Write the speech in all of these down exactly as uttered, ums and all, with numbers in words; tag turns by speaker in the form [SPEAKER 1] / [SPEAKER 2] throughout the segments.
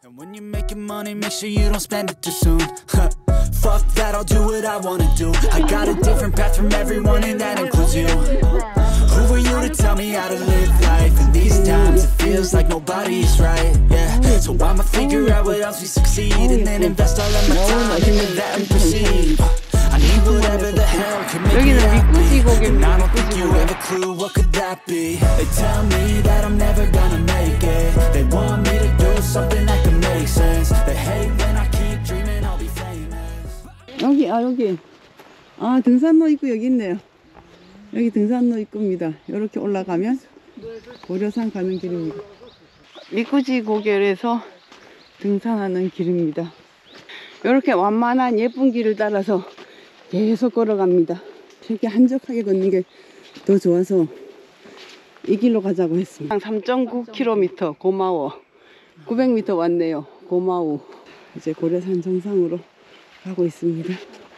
[SPEAKER 1] And when you're making money, make sure you don't spend it too soon. Fuck that, I'll do what I wanna do. I got a different path from everyone and that includes you. Who are you to tell me how to live life? In these times it feels like nobody's right, yeah. So I'ma figure out what else we succeed, and then invest all of my time into that and proceed. I need whatever the hell can make me happy, and I don't think you have a clue what could that be. They tell me that I'm never gonna make it. They want me to do something that can make sense. They hate when I keep dreaming I'll be famous.
[SPEAKER 2] 여기, 아 여기 아 등산로 입구 여기 있네요. 여기 등산로 입구입니다. 이렇게 올라가면 고려산 가는 길입니다. 미꾸지 고개에서 등산하는 길입니다. 이렇게 완만한 예쁜 길을 따라서 계속 걸어갑니다. 이렇게 한적하게 걷는 게 더 좋아서 이 길로 가자고 했습니다. 삼 점 구 킬로미터 고마워. 구백 미터 왔네요. 고마워. 이제 고려산 정상으로 가고 있습니다.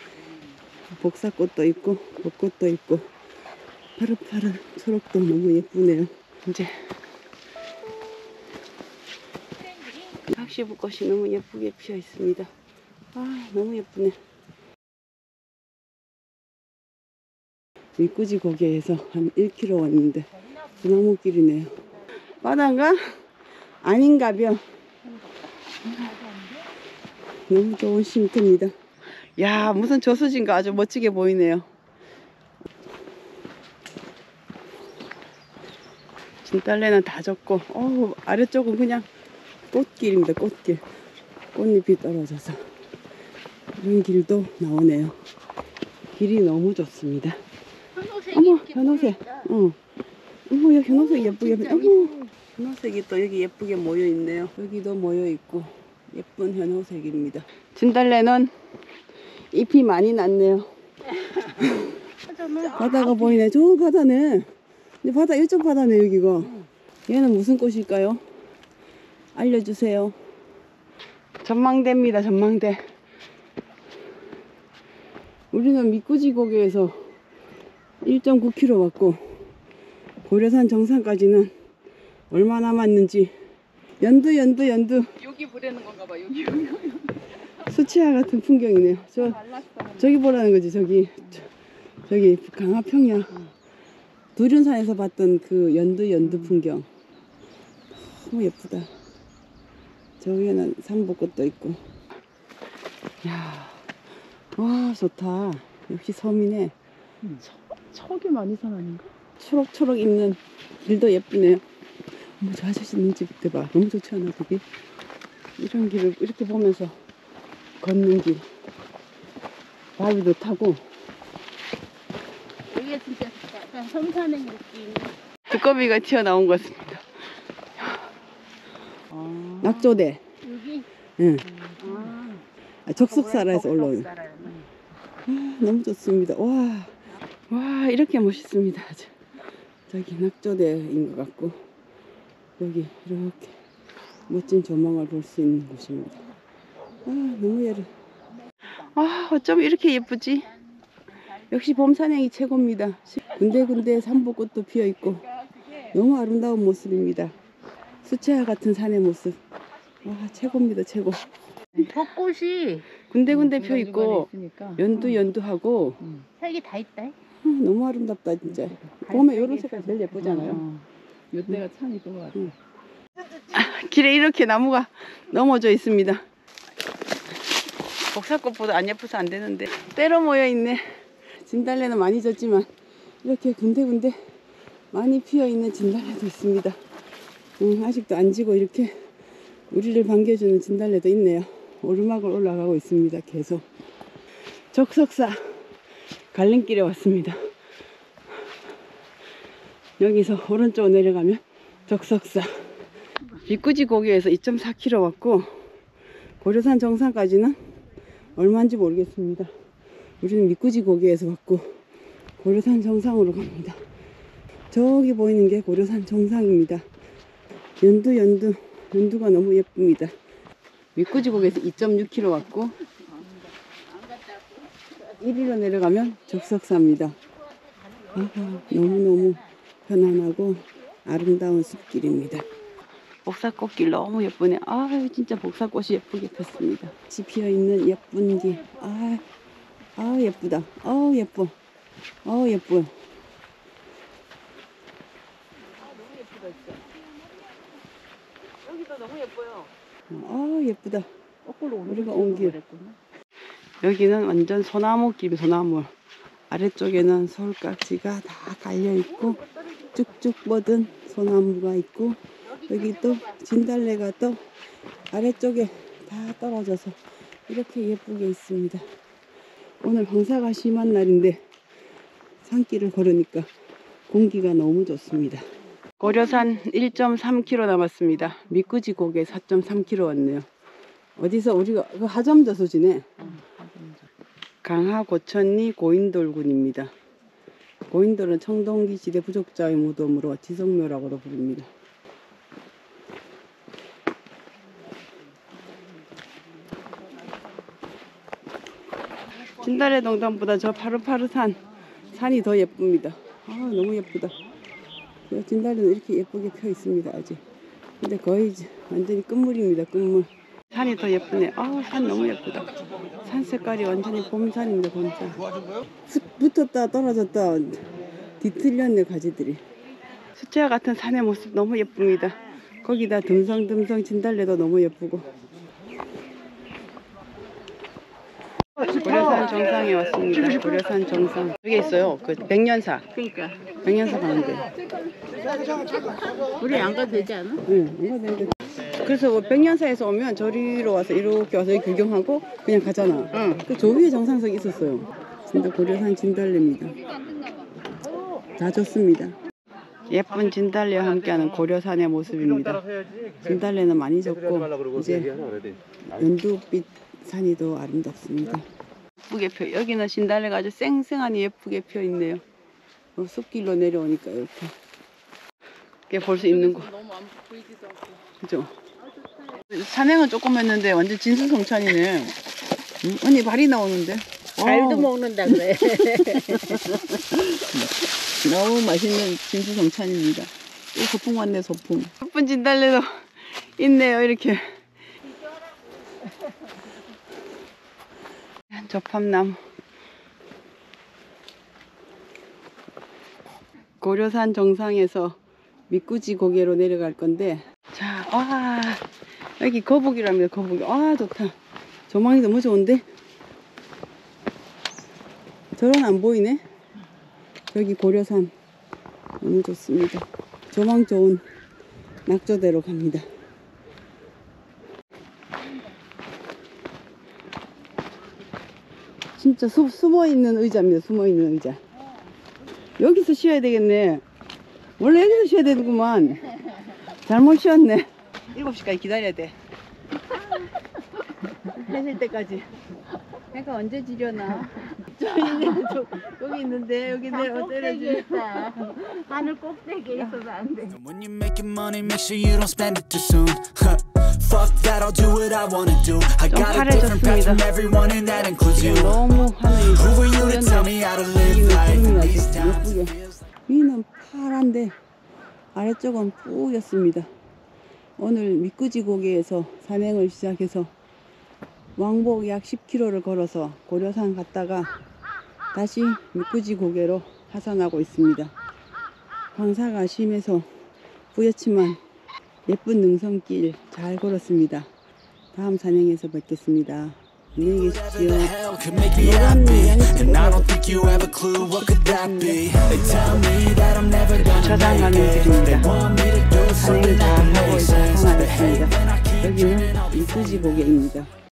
[SPEAKER 2] 복사꽃도 있고 벚꽃도 있고 파릇파릇 초록도 너무 예쁘네요. 이제 학시부꽃이 너무 예쁘게 피어 있습니다. 아 너무 예쁘네. 미꾸지 고개에서 한 일 킬로미터 왔는데 소나무길이네요. 바다인가? 아닌가벼. 너무 좋은 쉼터입니다. 야 무슨 저수지인가 아주 멋지게 보이네요. 진달래는 다 졌고 어우, 아래쪽은 그냥 꽃길입니다. 꽃길. 꽃잎이 떨어져서 이런 길도 나오네요. 길이 너무 좋습니다. 어머 현호색. 어. 어머 여기 현호색 예쁘게. 어머 현호색이 또 여기 예쁘게 모여 있네요. 여기도 모여 있고 예쁜 현호색입니다. 진달래는 잎이 많이 났네요. 바다가 보이네. 저 바다네. 근데 바다 이쪽 바다네 여기가. 얘는 무슨 꽃일까요? 알려주세요. 전망대입니다. 전망대. 우리는 미꾸지 고개에서 일 점 구 킬로미터 왔고 고려산 정상까지는 얼마 남았는지. 연두 연두 연두.
[SPEAKER 3] 여기 보라는 건가 봐. 여기.
[SPEAKER 2] 수채화 같은 풍경이네요. 저 저기 보라는 거지. 저기 저, 저기 강화평야 두륜산에서 봤던 그 연두 연두 풍경. 너무 예쁘다. 저기에는 삼보꽃도 있고. 야, 와 좋다. 역시 섬이네.
[SPEAKER 3] 음, 척이 많이 산 아닌가?
[SPEAKER 2] 초록초록 있는 길도 예쁘네요. 어머 저 아저씨 눈치 대봐. 너무 좋지 않아 저기? 이런 길을 이렇게 보면서 걷는 길. 바위도 타고.
[SPEAKER 3] 여기가 진짜 약간 섬산행 느낌.
[SPEAKER 2] 두꺼비가 튀어나온 것 같습니다.
[SPEAKER 3] 아,
[SPEAKER 2] 낙조대.
[SPEAKER 3] 여기?
[SPEAKER 2] 응.
[SPEAKER 3] 아,
[SPEAKER 2] 아, 적석사라에서 올라오는. 아, 너무 좋습니다. 와, 와 이렇게 멋있습니다. 저, 저기 낙조대인 것 같고 여기 이렇게 멋진 조망을 볼 수 있는 곳입니다. 아 너무 예뻐. 아 어쩜 이렇게 예쁘지? 역시 봄 산행이 최고입니다. 군데군데 삼보꽃도 피어 있고 너무 아름다운 모습입니다. 수채화 같은 산의 모습. 와 최고입니다. 최고.
[SPEAKER 3] 벚꽃이
[SPEAKER 2] 군데군데 펴 있고 연두 연두하고
[SPEAKER 3] 응. 색이 다 있다.
[SPEAKER 2] 아, 너무 아름답다 진짜. 봄에 이런 색깔 제일 예쁘잖아요.
[SPEAKER 3] 어. 요때가 참 이쁜 것 같아.
[SPEAKER 2] 응. 아, 길에 이렇게 나무가 넘어져 있습니다. 복사꽃보다 안 예뻐서 안 되는데 때로 모여 있네. 진달래는 많이 졌지만 이렇게 군데군데 많이 피어 있는 진달래도 있습니다. 음, 아직도 안 지고 이렇게 우리를 반겨주는 진달래도 있네요. 오르막을 올라가고 있습니다. 계속 적석사 갈림길에 왔습니다. 여기서 오른쪽 내려가면 적석사. 미꾸지 고개에서 이 점 사 킬로미터 왔고 고려산 정상까지는 얼마인지 모르겠습니다. 우리는 미꾸지 고개에서 왔고 고려산 정상으로 갑니다. 저기 보이는 게 고려산 정상입니다. 연두 연두 연두가 너무 예쁩니다. 미꾸지 고개에서 이 점 육 킬로미터 왔고 이리로 내려가면 적석사입니다. 아, 너무너무 편안하고 아름다운 숲길입니다. 복사꽃길 너무 예쁘네. 아 진짜 복사꽃이 예쁘게 폈습니다. 같이 피어있는 예쁜 길. 아, 아 예쁘다. 어 예뻐. 어 예뻐요. 여기도 너무 예뻐요. 아 예쁘다.
[SPEAKER 3] 거꾸로
[SPEAKER 2] 우리가 온 길. 여기는 완전 소나무길, 소나무. 아래쪽에는 서울깍지가 다 달려있고 쭉쭉 뻗은 소나무가 있고, 여기 또 진달래가 또 아래쪽에 다 떨어져서 이렇게 예쁘게 있습니다. 오늘 황사가 심한 날인데 산길을 걸으니까 공기가 너무 좋습니다. 고려산 일 점 삼 킬로미터 남았습니다. 미꾸지 고개 사 점 삼 킬로미터 왔네요. 어디서 우리가 그 하점저수지네. 강하 고천리 고인돌군입니다. 고인돌은 청동기 시대 부족자의 무덤으로 지성묘라고도 부릅니다. 진달래 동담보다 저 파릇파릇한 산이 더 예쁩니다. 아 너무 예쁘다. 진달래는 이렇게 예쁘게 펴 있습니다 아직. 근데 거의 완전히 끝물입니다. 끝물. 산이 더 예쁘네. 아 산 너무 예쁘다. 산 색깔이 완전히 봄산입니다. 봄산. 붙, 붙었다 떨어졌다 뒤틀렸네 가지들이. 수채화 같은 산의 모습 너무 예쁩니다. 거기다 듬성듬성 진달래도 너무 예쁘고. 고려산 정상에 왔습니다. 고려산 정상. 여기 있어요. 그 백년사.
[SPEAKER 3] 그러니까
[SPEAKER 2] 백년사 가는데.
[SPEAKER 3] 우리 안 가도 되지 않아?
[SPEAKER 2] 응, 안 가도 되는데. 그래서 백년사에서 오면 저리로 와서 이렇게 와서 구경하고 그냥 가잖아.
[SPEAKER 3] 응.
[SPEAKER 2] 그 저 위에 정상석이 있었어요. 진짜 고려산 진달래입니다. 다 좋습니다. 예쁜 예쁜진달래와 함께하는 고려산의 모습입니다. 진달래는 많이 졌고 이제 연두빛 산이 더 아름답습니다. 예쁘게 펴. 여기는 진달래가 아주 쌩쌩하니 예쁘게 펴 있네요. 어, 숲길로 내려오니까 이렇게 이렇게 볼 수 있는 거.
[SPEAKER 3] 너무 안 보이지도 않고.
[SPEAKER 2] 그죠? 산행은 조금 했는데 완전 진수성찬이네. 응? 언니 발이 나오는데?
[SPEAKER 3] 달도
[SPEAKER 2] 어.
[SPEAKER 3] 먹는다 그래.
[SPEAKER 2] 너무 맛있는 진수성찬입니다. 또 소풍 왔네 소풍. 예쁜 진달래도 있네요 이렇게. 접합나무. 고려산 정상에서 미꾸지 고개로 내려갈 건데, 자, 와 여기 거북이랍니다. 거북이. 아 좋다. 조망이 너무 좋은데? 저런 안 보이네. 여기 고려산 너무 좋습니다. 조망 좋은 낙조대로 갑니다. 진짜 수, 숨어있는 의자입니다. 숨어있는 의자. 여기서 쉬어야 되겠네. 원래 여기서 쉬어야 되는구만. 잘못 쉬었네. 일곱 시까지 기다려야 돼. 해질 때까지. 해가 언제 지려나. 저, 저, 여기 있는데 여기 내려 때려주네.
[SPEAKER 3] 하늘 꼭대기에 있어서 안 돼.
[SPEAKER 1] When you're making money, make sure you don't spend it too soon. Fuck that, I'll do what I wanna do. I got a different path from everyone, and that includes you.
[SPEAKER 2] 너무 하늘이
[SPEAKER 1] Who are you to tell me how to live life in these times?
[SPEAKER 2] 위는 파란데 아래쪽은 뿌옇습니다. 오늘 미꾸지 고개에서 산행을 시작해서 왕복 약 십 킬로미터를 걸어서 고려산 갔다가 다시 미꾸지 고개로 하산하고 있습니다. 황사가 심해서 뿌옇지만 예쁜 능선길 잘 걸었습니다. 다음 산행에서 뵙겠습니다. 안녕히 계십시오. 저장 가는 길입니다. 산행을 다 하고 있어 하산하겠습니다. 여기는 미꾸지 고개입니다.